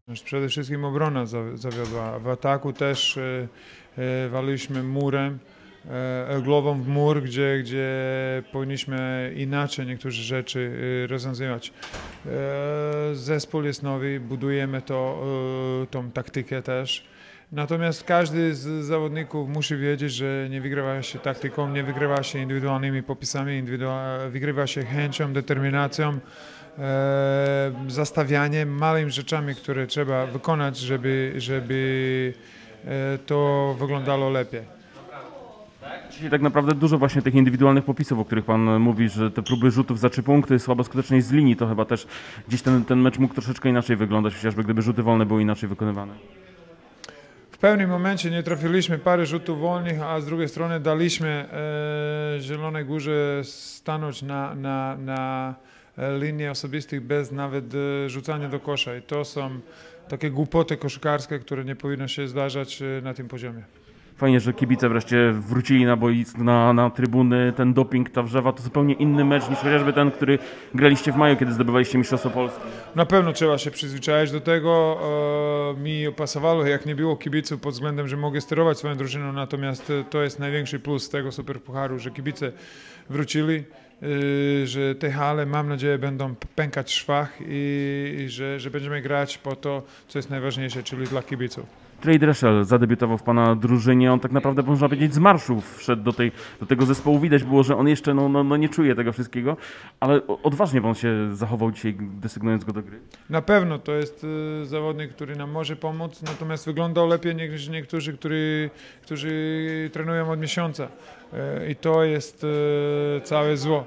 Przede wszystkim obrona zawiodła. W ataku też waliliśmy murem, głową w mur, gdzie powinniśmy inaczej niektóre rzeczy rozwiązywać. Zespół jest nowy, budujemy tą taktykę też. Natomiast każdy z zawodników musi wiedzieć, że nie wygrywa się taktyką, nie wygrywa się indywidualnymi popisami, wygrywa się chęcią, determinacją, zastawianiem, małymi rzeczami, które trzeba wykonać, żeby to wyglądało lepiej. Dzisiaj tak naprawdę dużo właśnie tych indywidualnych popisów, o których Pan mówi, że te próby rzutów za 3 punkty, słaba skuteczność z linii, to chyba też gdzieś ten mecz mógł troszeczkę inaczej wyglądać, chociażby gdyby rzuty wolne były inaczej wykonywane. W pewnym momencie nie trafiliśmy parę rzutów wolnych, a z drugiej strony daliśmy Zielonej Górze stanąć na linii osobistych bez nawet rzucania do kosza. I to są takie głupoty koszykarskie, które nie powinno się zdarzać na tym poziomie. Fajnie, że kibice wreszcie wrócili na boisko, na trybuny. Ten doping, ta wrzawa to zupełnie inny mecz niż chociażby ten, który graliście w maju, kiedy zdobywaliście Mistrzostwo Polski. Na pewno trzeba się przyzwyczaić do tego. Mi pasowało, jak nie było kibiców pod względem, że mogę sterować swoją drużyną, natomiast to jest największy plus tego Superpucharu, że kibice wrócili, że te hale, mam nadzieję, będą pękać w szwach i że będziemy grać po to, co jest najważniejsze, czyli dla kibiców. Trey Dreszczel zadebiutował w Pana drużynie, on tak naprawdę, można powiedzieć, z marszu wszedł do tego zespołu. Widać było, że on jeszcze nie czuje tego wszystkiego, ale odważnie Pan się zachował dzisiaj, desygnując go do gry. Na pewno to jest zawodnik, który nam może pomóc, natomiast wyglądał lepiej niż niektórzy, którzy trenują od miesiąca. I to jest całe zło.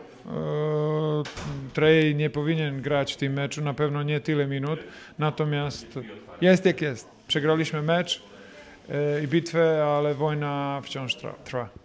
Trey nie powinien grać w tym meczu, na pewno nie tyle minut, natomiast jest jak jest. Przegraliśmy mecz i bitwę, ale wojna wciąż trwa.